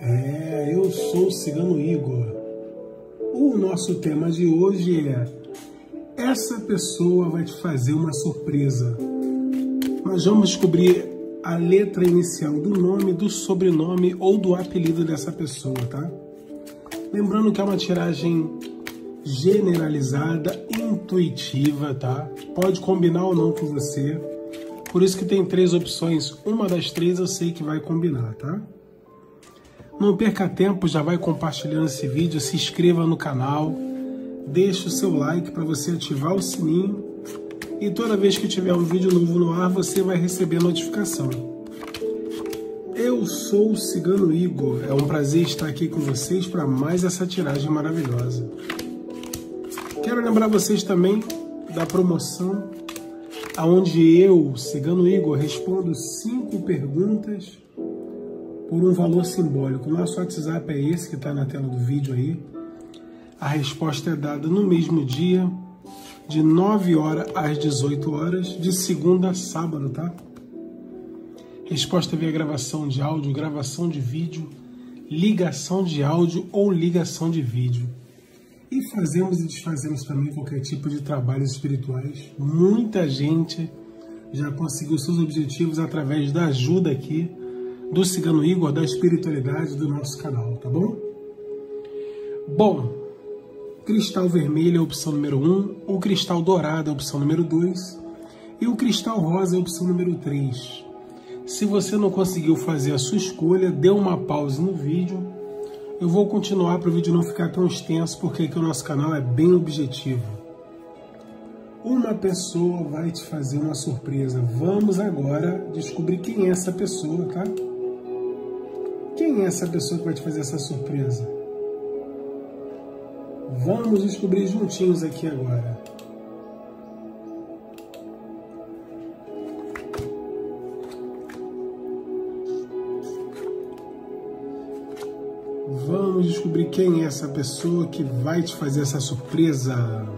Eu sou o Cigano Igor. O nosso tema de hoje é: essa pessoa vai te fazer uma surpresa. Nós vamos descobrir a letra inicial do nome, do sobrenome ou do apelido dessa pessoa, tá? Lembrando que é uma tiragem generalizada, intuitiva, tá? Pode combinar ou não com você. Por isso que tem 3 opções. Uma das 3 eu sei que vai combinar, tá? Não perca tempo, já vai compartilhando esse vídeo, se inscreva no canal, deixe o seu like para você ativar o sininho e toda vez que tiver um vídeo novo no ar, você vai receber notificação. Eu sou o Cigano Igor, é um prazer estar aqui com vocês para mais essa tiragem maravilhosa. Quero lembrar vocês também da promoção, onde eu, Cigano Igor, respondo 5 perguntas por um valor simbólico. O nosso WhatsApp é esse que está na tela do vídeo aí. A resposta é dada no mesmo dia, de 9 horas às 18 horas, de segunda a sábado, tá? Resposta via gravação de áudio, gravação de vídeo, ligação de áudio ou ligação de vídeo. E fazemos e desfazemos também qualquer tipo de trabalhos espirituais. Muita gente já conseguiu seus objetivos através da ajuda aqui do Cigano Igor, da espiritualidade do nosso canal, tá bom? Bom, cristal vermelho é a opção número 1, o cristal dourado é a opção número 2 e o cristal rosa é a opção número 3. Se você não conseguiu fazer a sua escolha, dê uma pausa no vídeo. Eu vou continuar para o vídeo não ficar tão extenso, porque aqui o nosso canal é bem objetivo. Uma pessoa vai te fazer uma surpresa. Vamos agora descobrir quem é essa pessoa, tá? Quem é essa pessoa que vai te fazer essa surpresa? Vamos descobrir juntinhos aqui agora. Vamos descobrir quem é essa pessoa que vai te fazer essa surpresa.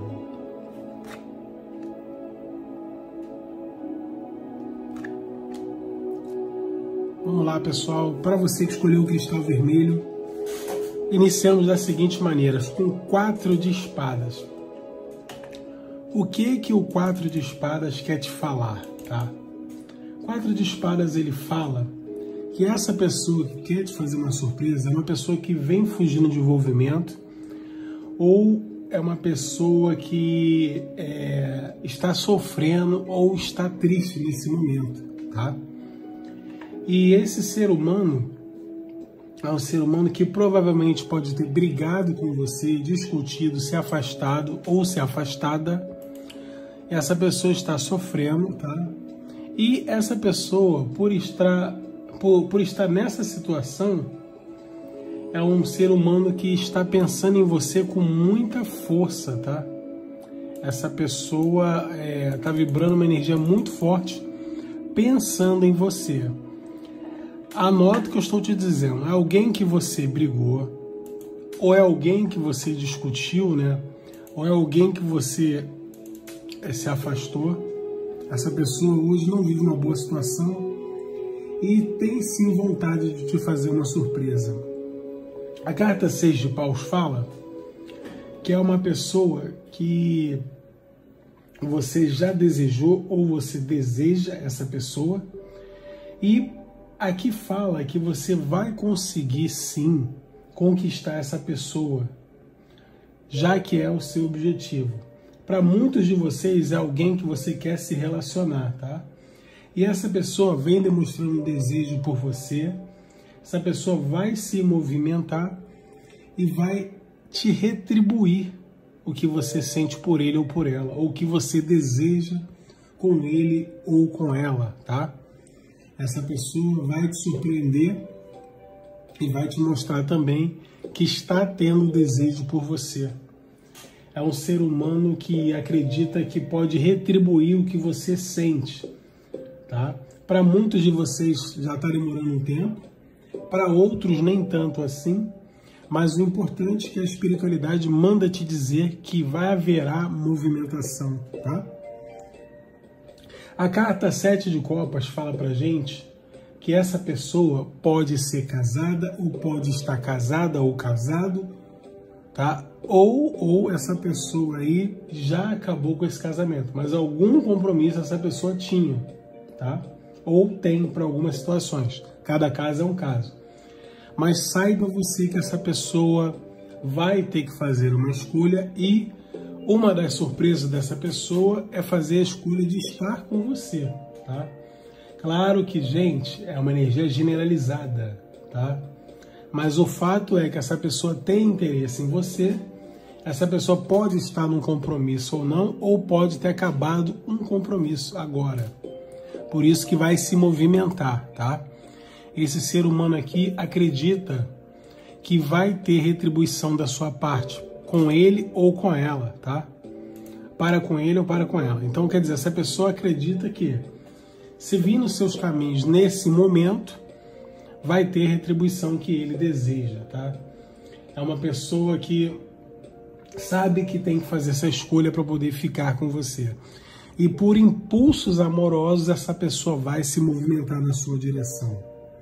Vamos lá, pessoal. Para você que escolheu o cristal vermelho, iniciamos da seguinte maneira, com 4 de espadas. O que o 4 de espadas quer te falar, tá? 4 de espadas, ele fala que essa pessoa que quer te fazer uma surpresa é uma pessoa que vem fugindo de envolvimento ou é uma pessoa que está sofrendo ou está triste nesse momento, tá? E esse ser humano é um ser humano que provavelmente pode ter brigado com você, discutido, se afastado ou se afastada. Essa pessoa está sofrendo, tá? E essa pessoa, por estar nessa situação, é um ser humano que está pensando em você com muita força, tá? Essa pessoa está vibrando uma energia muito forte, pensando em você. Anota o que eu estou te dizendo. É alguém que você brigou, ou é alguém que você discutiu, né? Ou é alguém que você se afastou. Essa pessoa hoje não vive uma boa situação e tem sim vontade de te fazer uma surpresa. A carta 6 de paus fala que é uma pessoa que você já desejou ou você deseja essa pessoa, e aqui fala que você vai conseguir sim conquistar essa pessoa, já que é o seu objetivo. Para muitos de vocês é alguém que você quer se relacionar, tá? E essa pessoa vem demonstrando um desejo por você. Essa pessoa vai se movimentar e vai te retribuir o que você sente por ele ou por ela, ou o que você deseja com ele ou com ela, tá? Essa pessoa vai te surpreender e vai te mostrar também que está tendo desejo por você. É um ser humano que acredita que pode retribuir o que você sente, tá? Para muitos de vocês já está demorando um tempo, para outros nem tanto assim, mas o importante é que a espiritualidade manda te dizer que vai haverá movimentação, tá? A carta 7 de copas fala pra gente que essa pessoa pode ser casada, ou pode estar casada ou casado, tá? Ou essa pessoa aí já acabou com esse casamento, mas algum compromisso essa pessoa tinha, tá? Ou tem para algumas situações. Cada caso é um caso. Mas saiba você que essa pessoa vai ter que fazer uma escolha, e uma das surpresas dessa pessoa é fazer a escolha de estar com você, tá? Claro que, gente, é uma energia generalizada, tá? Mas o fato é que essa pessoa tem interesse em você, essa pessoa pode estar num compromisso ou não, ou pode ter acabado um compromisso agora. Por isso que vai se movimentar, tá? Esse ser humano aqui acredita que vai ter retribuição da sua parte, com ele ou com ela, tá? Para com ele ou para com ela. Então, quer dizer, essa pessoa acredita que, se vir nos seus caminhos nesse momento, vai ter retribuição que ele deseja, tá? É uma pessoa que sabe que tem que fazer essa escolha para poder ficar com você. E por impulsos amorosos, essa pessoa vai se movimentar na sua direção.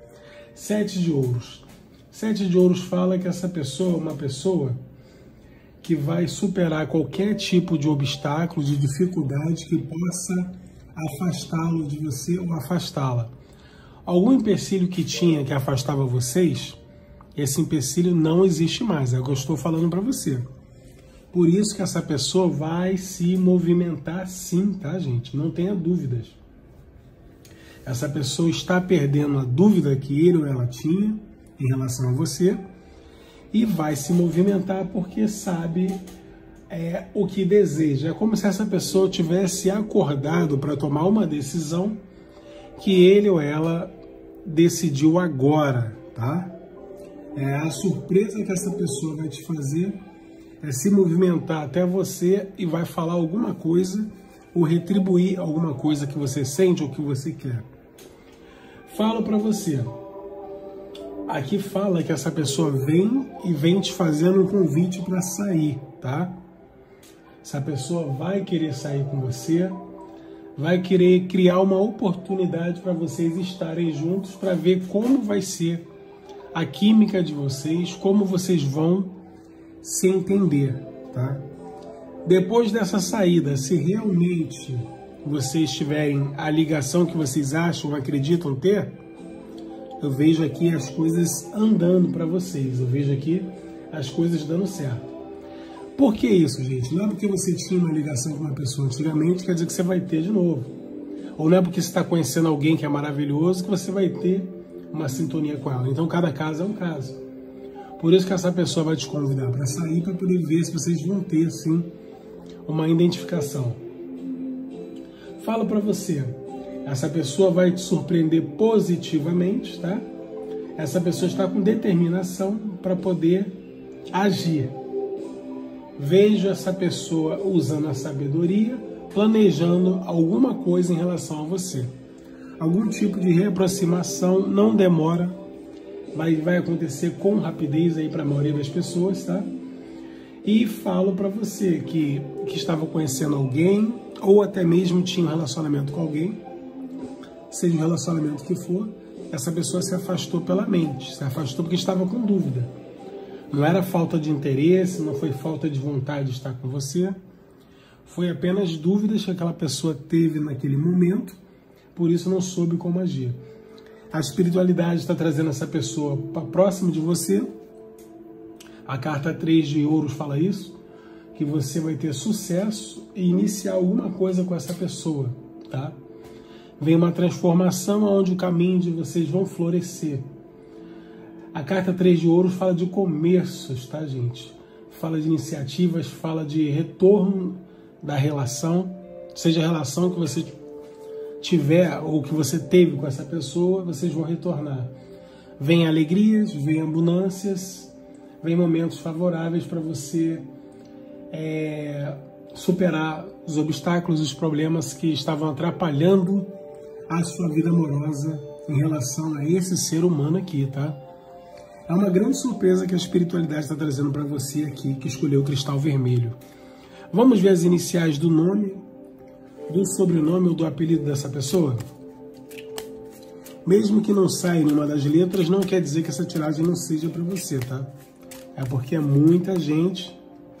7 de ouros. 7 de ouros fala que essa pessoa é uma pessoa que vai superar qualquer tipo de obstáculo, de dificuldade que possa afastá-lo de você ou afastá-la. Algum empecilho que tinha que afastava vocês, esse empecilho não existe mais, é o que eu estou falando para você. Por isso que essa pessoa vai se movimentar sim, tá, gente? Não tenha dúvidas. Essa pessoa está perdendo a dúvida que ele ou ela tinha em relação a você e vai se movimentar porque sabe o que deseja. É como se essa pessoa tivesse acordado para tomar uma decisão que ele ou ela decidiu agora, tá? A surpresa que essa pessoa vai te fazer é se movimentar até você e vai falar alguma coisa ou retribuir alguma coisa que você sente ou que você quer. Falo para você. Aqui fala que essa pessoa vem te fazendo um convite para sair, tá? Essa pessoa vai querer sair com você, vai querer criar uma oportunidade para vocês estarem juntos, para ver como vai ser a química de vocês, como vocês vão se entender, tá? Depois dessa saída, se realmente vocês tiverem a ligação que vocês acham, acreditam ter, eu vejo aqui as coisas andando para vocês, eu vejo aqui as coisas dando certo. Por que isso, gente? Não é porque você tinha uma ligação com uma pessoa antigamente, quer dizer que você vai ter de novo. Ou não é porque você está conhecendo alguém que é maravilhoso que você vai ter uma sintonia com ela. Então, cada caso é um caso. Por isso que essa pessoa vai te convidar para sair, para poder ver se vocês vão ter, sim, uma identificação. Falo para você, essa pessoa vai te surpreender positivamente, tá? Essa pessoa está com determinação para poder agir. Vejo essa pessoa usando a sabedoria, planejando alguma coisa em relação a você. Algum tipo de reaproximação, não demora, vai acontecer com rapidez aí para a maioria das pessoas, tá? E falo para você que estava conhecendo alguém, ou até mesmo tinha um relacionamento com alguém, seja o relacionamento que for, essa pessoa se afastou pela mente, se afastou porque estava com dúvida. Não era falta de interesse, não foi falta de vontade de estar com você, foi apenas dúvidas que aquela pessoa teve naquele momento, por isso não soube como agir. A espiritualidade está trazendo essa pessoa para próximo de você. A carta 3 de ouros fala isso, que você vai ter sucesso e iniciar alguma coisa com essa pessoa, tá? Vem uma transformação onde o caminho de vocês vão florescer. A carta 3 de ouros fala de começos, tá, gente? Fala de iniciativas, fala de retorno da relação, seja a relação que você tiver ou que você teve com essa pessoa, vocês vão retornar. Vem alegrias, vem abundâncias, vem momentos favoráveis para você superar os obstáculos, os problemas que estavam atrapalhando a sua vida amorosa em relação a esse ser humano aqui, tá? É uma grande surpresa que a espiritualidade está trazendo para você aqui, que escolheu o cristal vermelho. Vamos ver as iniciais do nome, do sobrenome ou do apelido dessa pessoa? Mesmo que não saia nenhuma das letras, não quer dizer que essa tiragem não seja para você, tá? É porque é muita gente.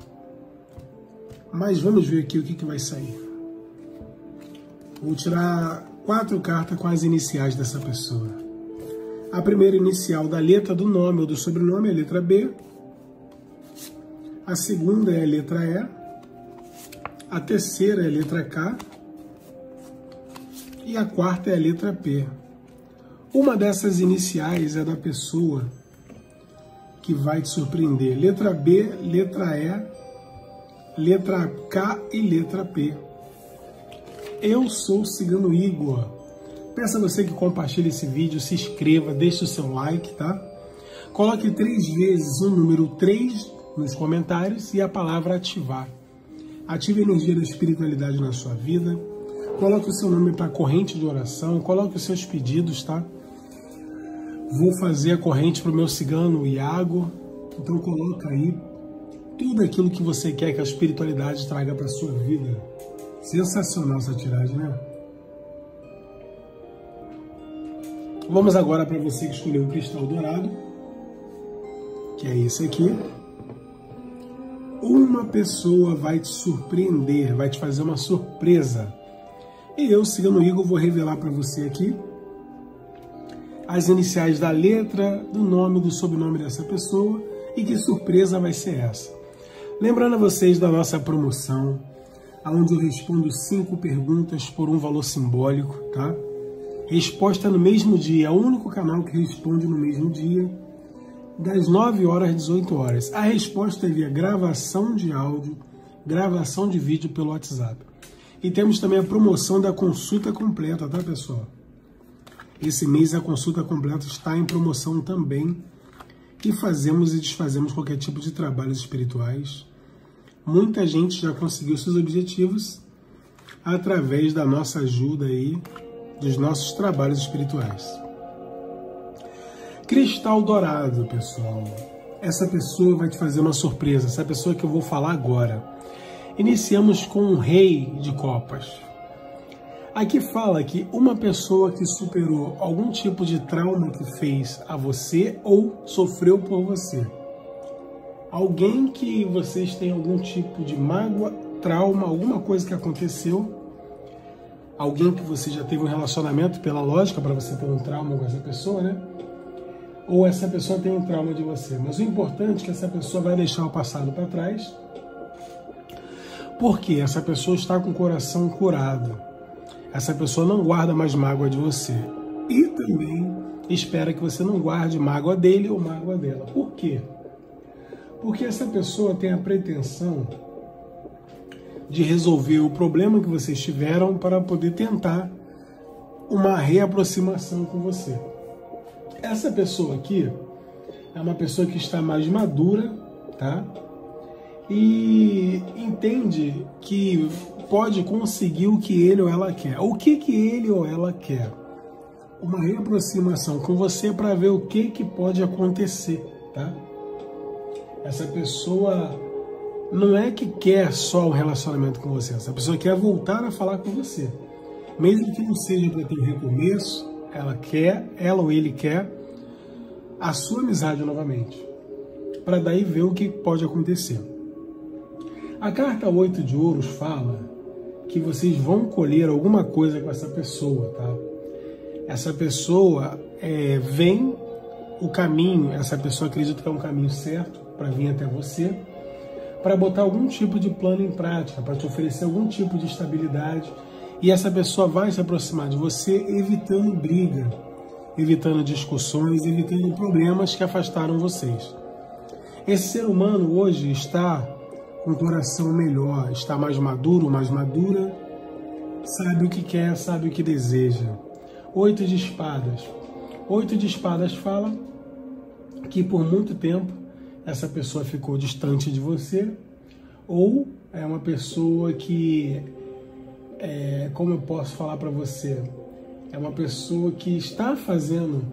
Mas vamos ver aqui o que vai sair. Vou tirar 4 cartas com as iniciais dessa pessoa. A primeira inicial da letra do nome ou do sobrenome é a letra B. A segunda é a letra E. A terceira é a letra K. E a quarta é a letra P. Uma dessas iniciais é da pessoa que vai te surpreender. Letra B, letra E, letra K e letra P. Eu sou o Cigano Igor. Peço a você que compartilhe esse vídeo, se inscreva, deixe o seu like, tá? Coloque 3 vezes o número 3 nos comentários e a palavra ativar. Ative a energia da espiritualidade na sua vida. Coloque o seu nome para a corrente de oração. Coloque os seus pedidos, tá? Vou fazer a corrente para o meu cigano Iago. Então coloca aí tudo aquilo que você quer que a espiritualidade traga para a sua vida. Sensacional essa tiragem, né? Vamos agora para você que escolheu o cristal dourado, que é esse aqui. Uma pessoa vai te surpreender, vai te fazer uma surpresa. E eu, Cigano Igor, vou revelar para você aqui as iniciais da letra, do nome, do sobrenome dessa pessoa e que surpresa vai ser essa. Lembrando a vocês da nossa promoção, onde eu respondo 5 perguntas por um valor simbólico, tá? Resposta no mesmo dia, é o único canal que responde no mesmo dia, das 9 horas às 18 horas. A resposta é via gravação de áudio, gravação de vídeo pelo WhatsApp. E temos também a promoção da consulta completa, tá, pessoal? Esse mês a consulta completa está em promoção também. E fazemos e desfazemos qualquer tipo de trabalhos espirituais. Muita gente já conseguiu seus objetivos através da nossa ajuda aí, dos nossos trabalhos espirituais. Cristal dourado, pessoal. Essa pessoa vai te fazer uma surpresa, essa pessoa que eu vou falar agora. Iniciamos com o Rei de Copas. Aqui fala que uma pessoa que superou algum tipo de trauma que fez a você ou sofreu por você. Alguém que vocês têm algum tipo de mágoa, trauma, alguma coisa que aconteceu. Alguém que você já teve um relacionamento, pela lógica, para você ter um trauma com essa pessoa, né? Ou essa pessoa tem um trauma de você. Mas o importante é que essa pessoa vai deixar o passado para trás. Porque essa pessoa está com o coração curado. Essa pessoa não guarda mais mágoa de você. E também espera que você não guarde mágoa dele ou mágoa dela. Por quê? Porque essa pessoa tem a pretensão de resolver o problema que vocês tiveram para poder tentar uma reaproximação com você. Essa pessoa aqui é uma pessoa que está mais madura, tá? E entende que pode conseguir o que ele ou ela quer. O que ele ou ela quer? Uma reaproximação com você para ver o que pode acontecer, tá? Essa pessoa não é que quer só um relacionamento com você. Essa pessoa quer voltar a falar com você. Mesmo que não seja para ter um recomeço, ela ou ele quer a sua amizade novamente. Para daí ver o que pode acontecer. A carta 8 de ouros fala que vocês vão colher alguma coisa com essa pessoa, tá? Essa pessoa vem o caminho, essa pessoa acredita que é um caminho certo para vir até você, para botar algum tipo de plano em prática, para te oferecer algum tipo de estabilidade, e essa pessoa vai se aproximar de você evitando briga, evitando discussões, evitando problemas que afastaram vocês. Esse ser humano hoje está com um coração melhor, está mais maduro, mais madura, sabe o que quer, sabe o que deseja. 8 de espadas. 8 de espadas fala que por muito tempo essa pessoa ficou distante de você, ou é uma pessoa que, como eu posso falar para você, é uma pessoa que está fazendo,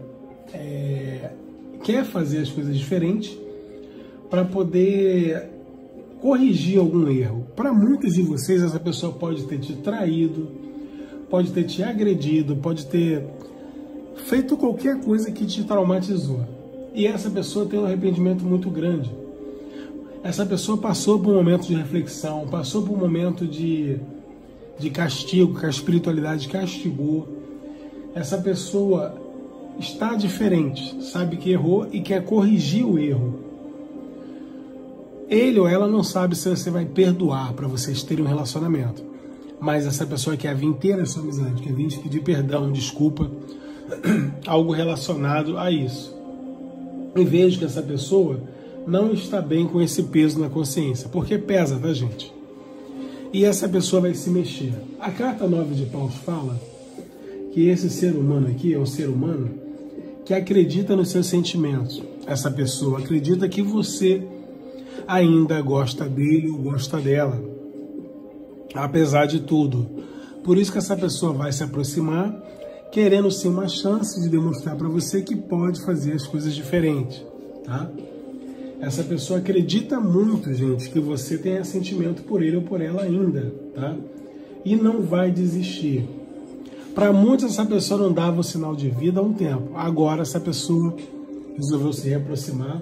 quer fazer as coisas diferentes para poder corrigir algum erro. Para muitos de vocês, essa pessoa pode ter te traído, pode ter te agredido, pode ter feito qualquer coisa que te traumatizou. E essa pessoa tem um arrependimento muito grande. Essa pessoa passou por um momento de reflexão, passou por um momento de castigo, que a espiritualidade castigou. Essa pessoa está diferente, sabe que errou e quer corrigir o erro. Ele ou ela não sabe se você vai perdoar para vocês terem um relacionamento. Mas essa pessoa quer vir ter a sua amizade, quer vir te pedir perdão, desculpa, algo relacionado a isso. E vejo que essa pessoa não está bem com esse peso na consciência, porque pesa, tá, gente? E essa pessoa vai se mexer. A carta 9 de Paus fala que esse ser humano aqui é um ser humano que acredita nos seus sentimentos. Essa pessoa acredita que você ainda gosta dele ou gosta dela, apesar de tudo. Por isso que essa pessoa vai se aproximar, querendo sim uma chance de demonstrar para você que pode fazer as coisas diferentes, tá? Essa pessoa acredita muito, gente, que você tenha sentimento por ele ou por ela ainda, tá? E não vai desistir. Para muitos, essa pessoa não dava o sinal de vida há um tempo. Agora, essa pessoa resolveu se reaproximar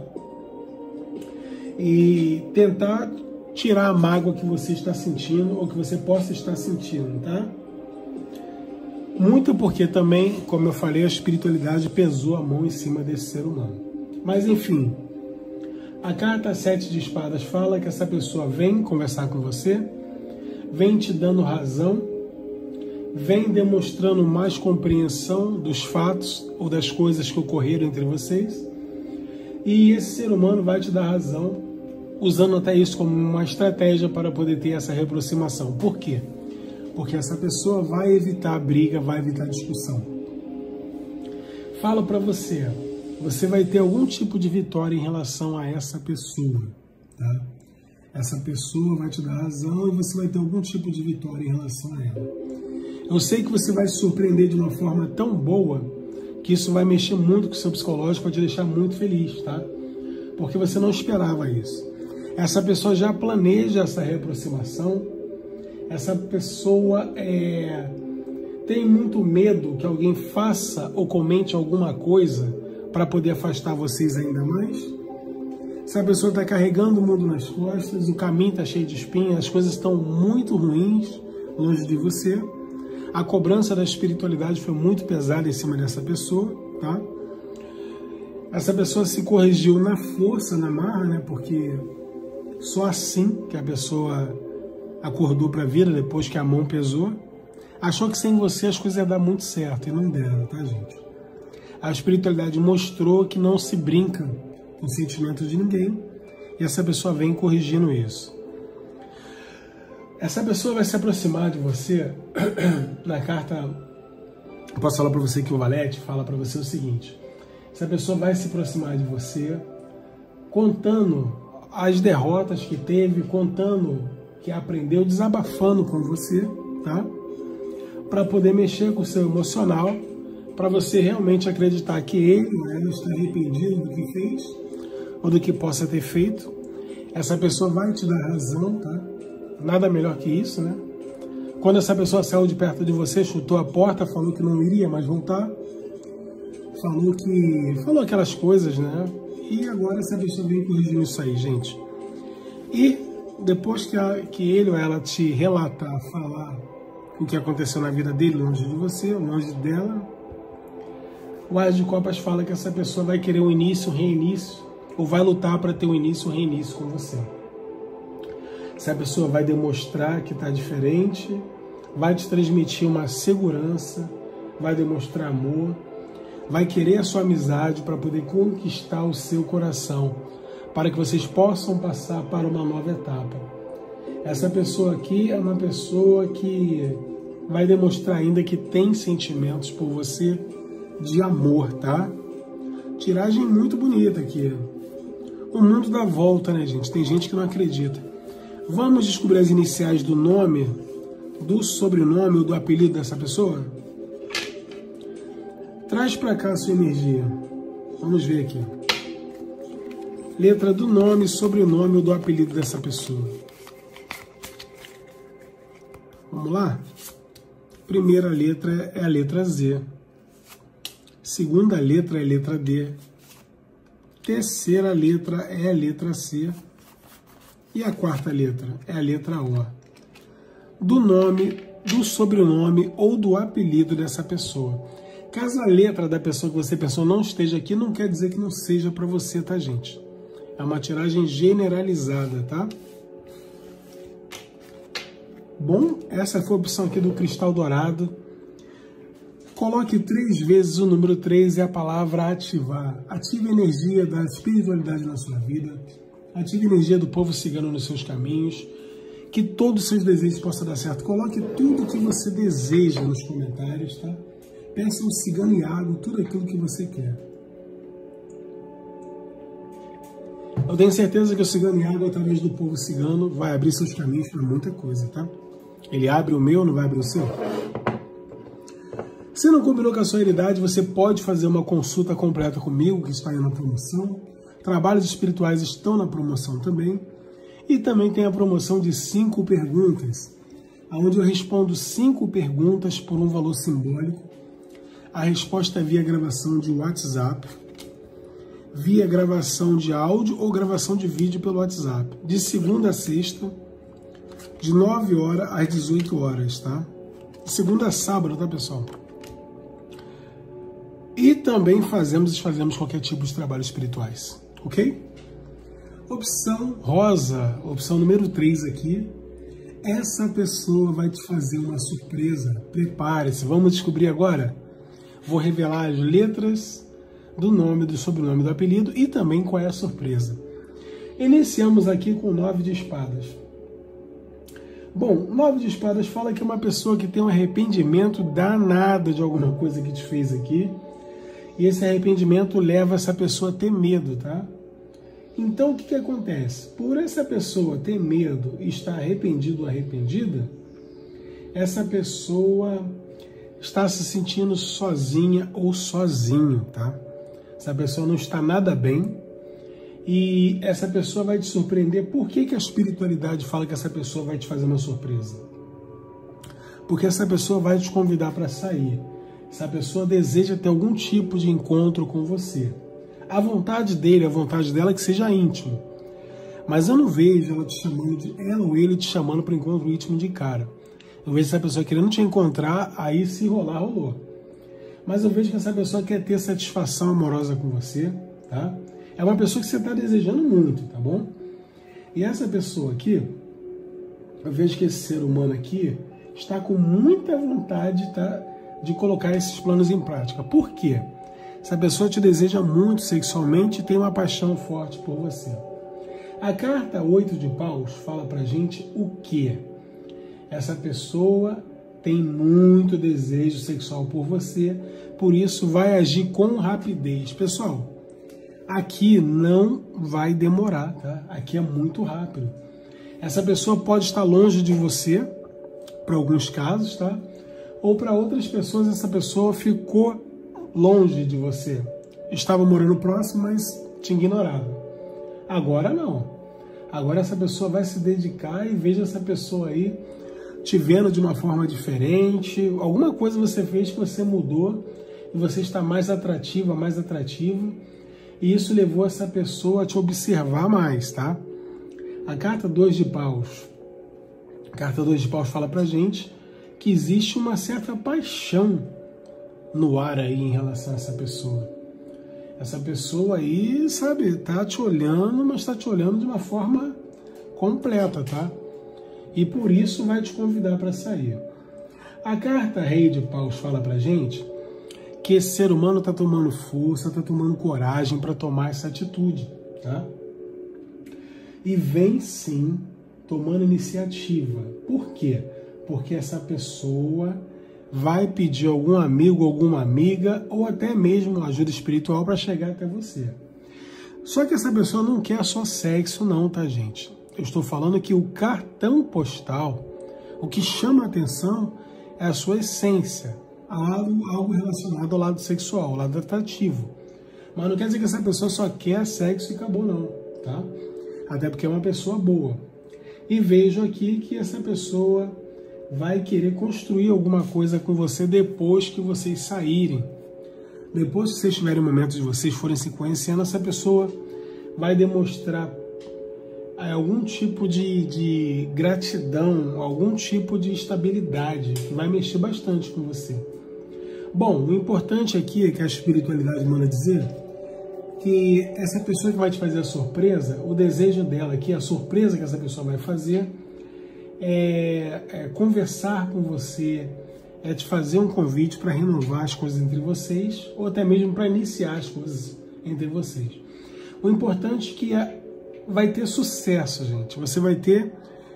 e tentar tirar a mágoa que você está sentindo ou que você possa estar sentindo, tá? Muito porque também, como eu falei, a espiritualidade pesou a mão em cima desse ser humano. Mas, enfim, a carta 7 de espadas fala que essa pessoa vem conversar com você, vem te dando razão, vem demonstrando mais compreensão dos fatos ou das coisas que ocorreram entre vocês. E esse ser humano vai te dar razão, usando até isso como uma estratégia para poder ter essa reaproximação. Por quê? Porque essa pessoa vai evitar a briga, vai evitar a discussão. Falo para você, você vai ter algum tipo de vitória em relação a essa pessoa, tá? Essa pessoa vai te dar razão e você vai ter algum tipo de vitória em relação a ela. Eu sei que você vai se surpreender de uma forma tão boa que isso vai mexer muito com o seu psicológico, vai te deixar muito feliz, tá? Porque você não esperava isso. Essa pessoa já planeja essa reaproximação. Essa pessoa tem muito medo que alguém faça ou comente alguma coisa para poder afastar vocês ainda mais. Essa pessoa está carregando o mundo nas costas, o caminho está cheio de espinhas, as coisas estão muito ruins longe de você. A cobrança da espiritualidade foi muito pesada em cima dessa pessoa, tá? Essa pessoa se corrigiu na força, na marra, né? Porque só assim que a pessoa acordou para a vida, depois que a mão pesou. Achou que sem você as coisas iam dar muito certo, e não deram, tá, gente? A espiritualidade mostrou que não se brinca com o sentimento de ninguém, e essa pessoa vem corrigindo isso. Essa pessoa vai se aproximar de você. Na carta, eu posso falar para você que o Valete fala para você o seguinte: essa pessoa vai se aproximar de você contando as derrotas que teve, contando que aprendeu, desabafando com você, tá? Para poder mexer com o seu emocional, para você realmente acreditar que ele ou ela está arrependido do que fez ou do que possa ter feito. Essa pessoa vai te dar razão, tá? Nada melhor que isso, né? Quando essa pessoa saiu de perto de você, chutou a porta, falou que não iria mais voltar, falou aquelas coisas, né? E agora essa pessoa vem corrigindo isso aí, gente. E depois que ele ou ela te relatar, falar o que aconteceu na vida dele, longe de você, longe dela, o As de Copas fala que essa pessoa vai querer um início, um reinício, ou vai lutar para ter um início, um reinício com você. Essa pessoa vai demonstrar que está diferente, vai te transmitir uma segurança, vai demonstrar amor, vai querer a sua amizade para poder conquistar o seu coração, para que vocês possam passar para uma nova etapa. Essa pessoa aqui é uma pessoa que vai demonstrar ainda que tem sentimentos por você de amor, tá? Tiragem muito bonita aqui. O mundo dá volta, né, gente? Tem gente que não acredita. Vamos descobrir as iniciais do nome, do sobrenome ou do apelido dessa pessoa? Traz para cá a sua energia. Vamos ver aqui. Letra do nome, sobrenome ou do apelido dessa pessoa. Vamos lá? Primeira letra é a letra Z. Segunda letra é a letra D. Terceira letra é a letra C. E a quarta letra é a letra O. Do nome, do sobrenome ou do apelido dessa pessoa. Caso a letra da pessoa que você pensou não esteja aqui, não quer dizer que não seja para você, tá, gente? É uma tiragem generalizada, tá? Bom, essa foi a opção aqui do cristal dourado. Coloque 3 vezes o número 3 e a palavra ativar. Ative a energia da espiritualidade na sua vida. Ative a energia do povo cigano nos seus caminhos. Que todos os seus desejos possam dar certo. Coloque tudo que você deseja nos comentários, tá? Peça ao cigano Iago tudo aquilo que você quer. Eu tenho certeza que o cigano Iago, através do povo cigano, vai abrir seus caminhos para muita coisa, tá? Ele abre o meu, não vai abrir o seu? Se não combinou com a sua idade, você pode fazer uma consulta completa comigo, que está aí na promoção. Trabalhos espirituais estão na promoção também. E também tem a promoção de 5 perguntas, onde eu respondo 5 perguntas por um valor simbólico. A resposta é via gravação de WhatsApp, via gravação de áudio ou gravação de vídeo pelo WhatsApp, de segunda a sexta, de 9 horas às 18 horas, tá? De segunda a sábado, tá, pessoal? E também fazemos qualquer tipo de trabalhos espirituais, ok? Opção rosa, opção número 3 aqui. Essa pessoa vai te fazer uma surpresa. Prepare-se, vamos descobrir agora? Vou revelar as letras do nome, do sobrenome, do apelido e também qual é a surpresa. Iniciamos aqui com 9 de espadas. Bom, 9 de espadas fala que é uma pessoa que tem um arrependimento danado de alguma coisa que te fez aqui. E esse arrependimento leva essa pessoa a ter medo, tá? Então, o que acontece? Por essa pessoa ter medo e estar arrependido ou arrependida, essa pessoa está se sentindo sozinha ou sozinho, tá? Essa pessoa não está nada bem e essa pessoa vai te surpreender. Por que a espiritualidade fala que essa pessoa vai te fazer uma surpresa? Porque essa pessoa vai te convidar para sair. Essa pessoa deseja ter algum tipo de encontro com você. A vontade dele, a vontade dela é que seja íntimo. Mas eu não vejo ela ou ele te chamando para o encontro íntimo de cara. Eu vejo essa pessoa querendo te encontrar, aí se rolar, rolou. Mas eu vejo que essa pessoa quer ter satisfação amorosa com você, tá? É uma pessoa que você está desejando muito, tá bom? E essa pessoa aqui, eu vejo que esse ser humano aqui está com muita vontade, tá, de colocar esses planos em prática. Por quê? Essa pessoa te deseja muito sexualmente e tem uma paixão forte por você. A carta 8 de paus fala pra gente o quê? Essa pessoa tem muito desejo sexual por você, por isso vai agir com rapidez. Pessoal, aqui não vai demorar, tá? Aqui é muito rápido. Essa pessoa pode estar longe de você, para alguns casos, tá? Ou para outras pessoas, essa pessoa ficou longe de você. Estava morando próximo, mas te ignorava. Agora não. Agora essa pessoa vai se dedicar e veja essa pessoa aí te vendo de uma forma diferente. Alguma coisa você fez que você mudou e você está mais atrativa, mais atrativo. E isso levou essa pessoa a te observar mais, tá? A carta 2 de paus. A carta 2 de paus fala pra gente que existe uma certa paixão no ar aí em relação a essa pessoa. Essa pessoa aí, sabe, tá te olhando, mas tá te olhando de uma forma completa, tá? E por isso vai te convidar para sair. A carta Rei de Paus fala pra gente que esse ser humano tá tomando força, tá tomando coragem para tomar essa atitude, tá? E vem sim tomando iniciativa. Por quê? Porque essa pessoa vai pedir algum amigo, alguma amiga, ou até mesmo ajuda espiritual para chegar até você. Só que essa pessoa não quer só sexo não, tá, gente? Eu estou falando que o cartão postal, o que chama a atenção é a sua essência, algo relacionado ao lado sexual, ao lado atrativo. Mas não quer dizer que essa pessoa só quer sexo e acabou não, tá? Até porque é uma pessoa boa. E vejo aqui que essa pessoa vai querer construir alguma coisa com você depois que vocês saírem. Depois que vocês tiverem momentos de vocês forem se conhecendo, essa pessoa vai demonstrar algum tipo de gratidão, algum tipo de estabilidade, que vai mexer bastante com você. Bom, o importante aqui é que a espiritualidade manda dizer que essa pessoa que vai te fazer a surpresa, o desejo dela aqui, a surpresa que essa pessoa vai fazer é conversar com você, é te fazer um convite para renovar as coisas entre vocês, ou até mesmo para iniciar as coisas entre vocês. O importante é que vai ter sucesso, gente. Você vai ter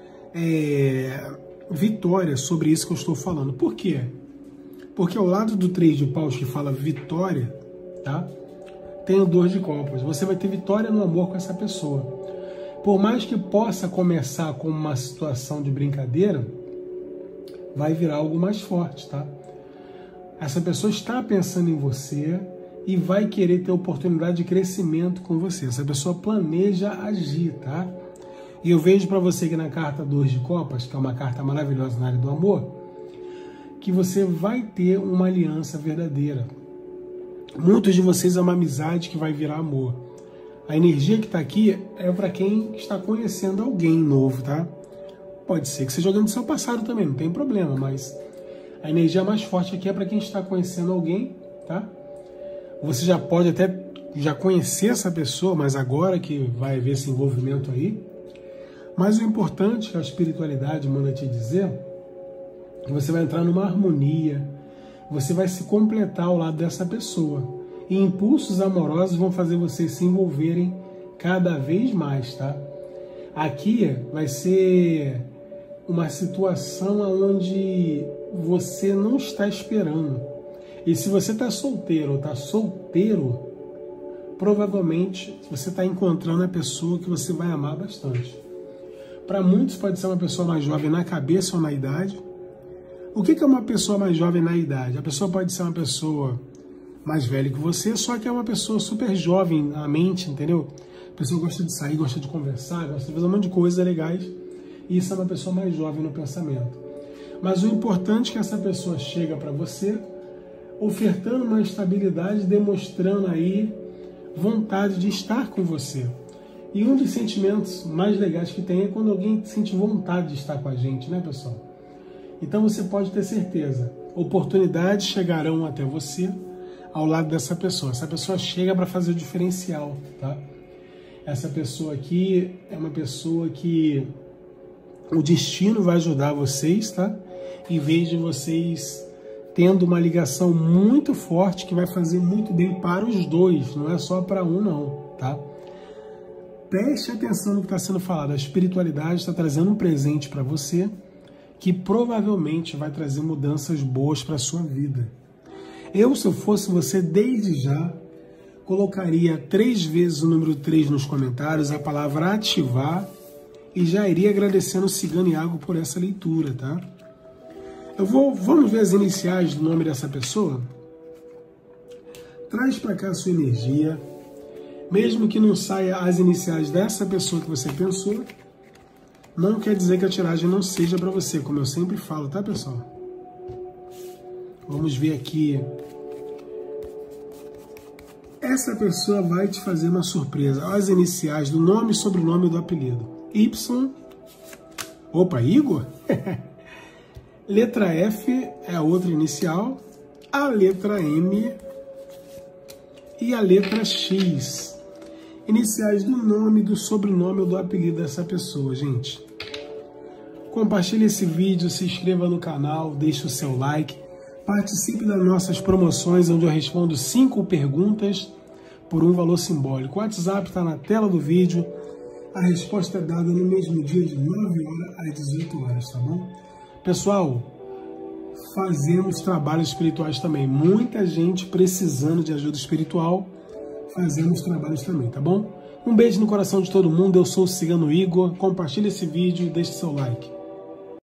vitória sobre isso que eu estou falando. Por quê? Porque ao lado do 3 de paus que fala vitória, tá? Tem o 2 de copas. Você vai ter vitória no amor com essa pessoa. Por mais que possa começar com uma situação de brincadeira, vai virar algo mais forte, tá? Essa pessoa está pensando em você e vai querer ter oportunidade de crescimento com você. Essa pessoa planeja agir, tá? E eu vejo para você que na carta 2 de copas, que é uma carta maravilhosa na área do amor, que você vai ter uma aliança verdadeira. Muitos de vocês é uma amizade que vai virar amor. A energia que está aqui é para quem está conhecendo alguém novo, tá? Pode ser que seja alguém do seu passado também, não tem problema, mas a energia mais forte aqui é para quem está conhecendo alguém, tá? Você já pode até já conhecer essa pessoa, mas agora que vai haver esse envolvimento aí. Mas o importante que a espiritualidade manda te dizer é que você vai entrar numa harmonia, você vai se completar ao lado dessa pessoa. E impulsos amorosos vão fazer vocês se envolverem cada vez mais, tá? Aqui vai ser uma situação onde você não está esperando. E se você está solteiro ou está solteiro, provavelmente você está encontrando a pessoa que você vai amar bastante. Para muitos pode ser uma pessoa mais jovem na cabeça ou na idade. O que é uma pessoa mais jovem na idade? A pessoa pode ser uma pessoa mais velha que você, só que é uma pessoa super jovem na mente, entendeu? A pessoa gosta de sair, gosta de conversar, gosta de fazer um monte de coisas legais. E isso é uma pessoa mais jovem no pensamento. Mas o importante é que essa pessoa chega para você ofertando uma estabilidade, demonstrando aí vontade de estar com você. E um dos sentimentos mais legais que tem é quando alguém sente vontade de estar com a gente, né, pessoal? Então você pode ter certeza, oportunidades chegarão até você ao lado dessa pessoa. Essa pessoa chega para fazer o diferencial, tá? Essa pessoa aqui é uma pessoa que o destino vai ajudar vocês, tá? Em vez de vocês tendo uma ligação muito forte que vai fazer muito bem para os dois, não é só para um não, tá? Preste atenção no que está sendo falado. A espiritualidade está trazendo um presente para você que provavelmente vai trazer mudanças boas para a sua vida. Eu, se eu fosse você, desde já, colocaria 3 vezes o número 3 nos comentários, a palavra ativar, e já iria agradecendo o Cigano Iago por essa leitura, tá? Vamos ver as iniciais do nome dessa pessoa? Traz para cá a sua energia. Mesmo que não saia as iniciais dessa pessoa que você pensou, não quer dizer que a tiragem não seja para você, como eu sempre falo, tá, pessoal? Vamos ver aqui. Essa pessoa vai te fazer uma surpresa. As iniciais do nome, sobrenome e do apelido. Y. Opa, Igor? Letra F é a outra inicial. A letra M e a letra X. Iniciais do nome, do sobrenome ou do apelido dessa pessoa, gente. Compartilhe esse vídeo, se inscreva no canal, deixe o seu like. Participe das nossas promoções, onde eu respondo 5 perguntas por um valor simbólico. O WhatsApp está na tela do vídeo. A resposta é dada no mesmo dia, de 9 horas às 18 horas, tá bom? Pessoal, fazemos trabalhos espirituais também. Muita gente precisando de ajuda espiritual. Fazemos trabalhos também, tá bom? Um beijo no coração de todo mundo. Eu sou o Cigano Igor. Compartilhe esse vídeo e deixe seu like.